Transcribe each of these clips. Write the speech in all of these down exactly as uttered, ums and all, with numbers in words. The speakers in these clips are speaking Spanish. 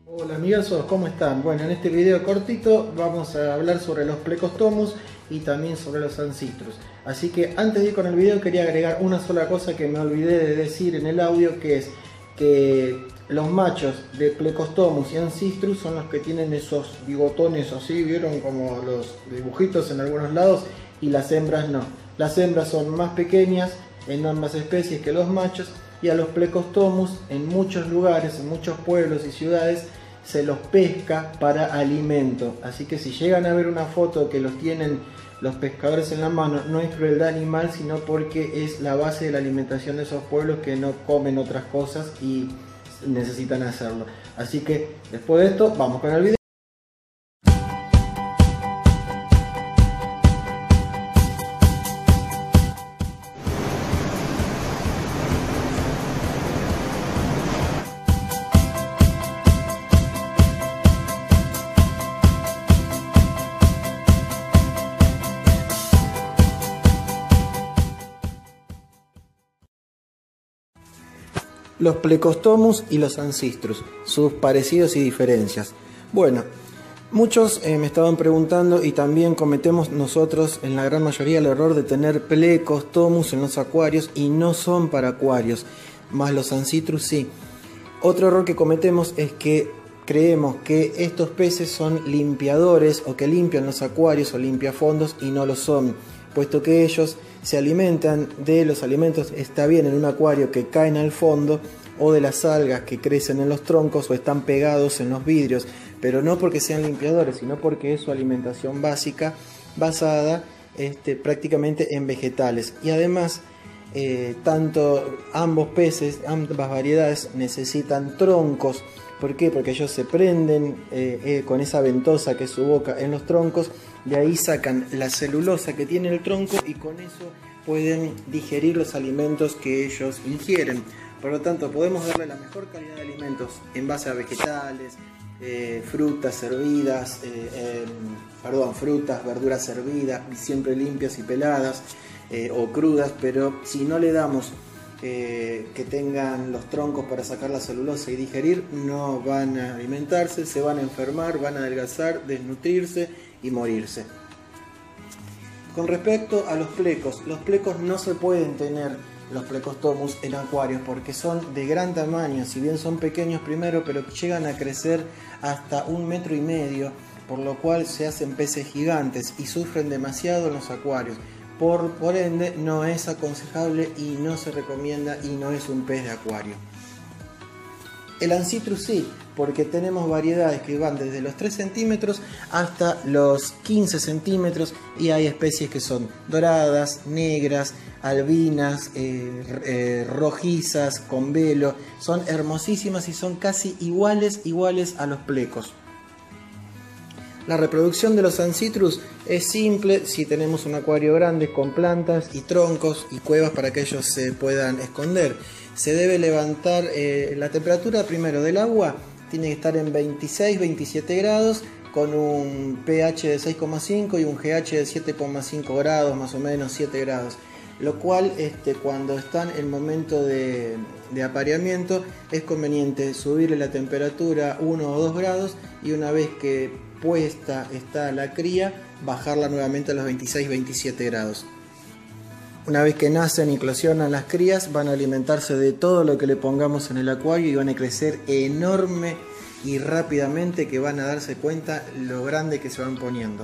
Hola amigazos, ¿cómo están? Bueno, en este video cortito vamos a hablar sobre los Plecostomus y también sobre los Ancistrus. Así que antes de ir con el video quería agregar una sola cosa que me olvidé de decir en el audio, que es que los machos de Plecostomus y Ancistrus son los que tienen esos bigotones así, vieron como los dibujitos en algunos lados, y las hembras no. Las hembras son más pequeñas en ambas especies que los machos, y a los Plecostomus en muchos lugares, en muchos pueblos y ciudades, se los pesca para alimento. Así que si llegan a ver una foto que los tienen los pescadores en la mano, no es crueldad animal, sino porque es la base de la alimentación de esos pueblos que no comen otras cosas y necesitan hacerlo. Así que después de esto vamos con el video. Los Plecostomus y los Ancistrus, sus parecidos y diferencias. Bueno, muchos eh, me estaban preguntando, y también cometemos nosotros en la gran mayoría el error de tener Plecostomus en los acuarios y no son para acuarios, más los Ancistrus sí. Otro error que cometemos es que creemos que estos peces son limpiadores o que limpian los acuarios o limpiafondos, y no lo son, puesto que ellos se alimentan de los alimentos, está bien, en un acuario que caen al fondo, o de las algas que crecen en los troncos o están pegados en los vidrios, pero no porque sean limpiadores, sino porque es su alimentación básica, basada este, prácticamente en vegetales. Y además, eh, tanto ambos peces, ambas variedades necesitan troncos. ¿Por qué? Porque ellos se prenden eh, eh, con esa ventosa que es su boca en los troncos, de ahí sacan la celulosa que tiene el tronco y con eso pueden digerir los alimentos que ellos ingieren. Por lo tanto, podemos darle la mejor calidad de alimentos en base a vegetales, eh, frutas hervidas, eh, eh, perdón, frutas, verduras hervidas, siempre limpias y peladas, eh, o crudas, pero si no le damos Eh, que tengan los troncos para sacar la celulosa y digerir, no van a alimentarse, se van a enfermar, van a adelgazar, desnutrirse y morirse. Con respecto a los plecos, los plecos no se pueden tener, los Plecostomus, en acuarios porque son de gran tamaño, si bien son pequeños primero, pero llegan a crecer hasta un metro y medio, por lo cual se hacen peces gigantes y sufren demasiado en los acuarios. Por, por ende, no es aconsejable y no se recomienda, y no es un pez de acuario. El Ancistrus sí, porque tenemos variedades que van desde los tres centímetros hasta los quince centímetros, y hay especies que son doradas, negras, albinas, eh, eh, rojizas, con velo. Son hermosísimas y son casi iguales, iguales a los plecos. La reproducción de los Ancistrus es simple si tenemos un acuario grande con plantas y troncos y cuevas para que ellos se puedan esconder. Se debe levantar eh, la temperatura primero del agua, tiene que estar en veintiséis veintisiete grados, con un pH de seis coma cinco y un G H de siete coma cinco grados, más o menos siete grados. Lo cual, este, cuando están en momento de, de apareamiento, es conveniente subirle la temperatura uno o dos grados, y una vez que puesta está la cría, bajarla nuevamente a los veintiséis veintisiete grados. Una vez que nacen y eclosionan las crías, van a alimentarse de todo lo que le pongamos en el acuario y van a crecer enorme y rápidamente, que van a darse cuenta lo grande que se van poniendo.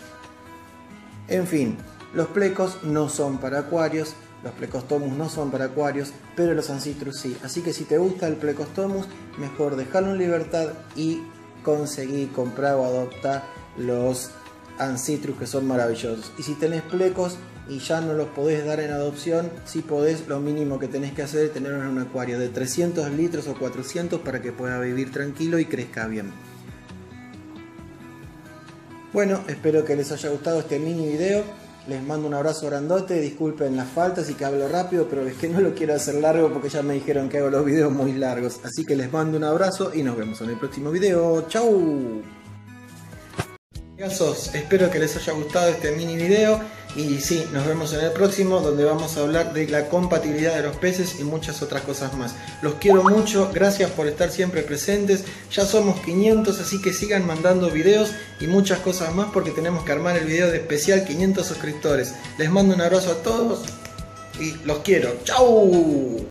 En fin, los plecos no son para acuarios, los Plecostomus no son para acuarios, pero los Ancistrus sí. Así que si te gusta el Plecostomus, mejor dejarlo en libertad y conseguir, comprar o adoptar los Ancistrus, que son maravillosos. Y si tenés plecos y ya no los podés dar en adopción, si podés, lo mínimo que tenés que hacer es tenerlos en un acuario de trescientos litros o cuatrocientos para que pueda vivir tranquilo y crezca bien. Bueno, espero que les haya gustado este mini video. Les mando un abrazo grandote, disculpen las faltas y que hablo rápido, pero es que no lo quiero hacer largo porque ya me dijeron que hago los videos muy largos. Así que les mando un abrazo y nos vemos en el próximo video. ¡Chau! Amigazos, espero que les haya gustado este mini video. Y sí, nos vemos en el próximo, donde vamos a hablar de la compatibilidad de los peces y muchas otras cosas más. Los quiero mucho, gracias por estar siempre presentes. Ya somos quinientos, así que sigan mandando videos y muchas cosas más, porque tenemos que armar el video de especial quinientos suscriptores. Les mando un abrazo a todos y los quiero. ¡Chau!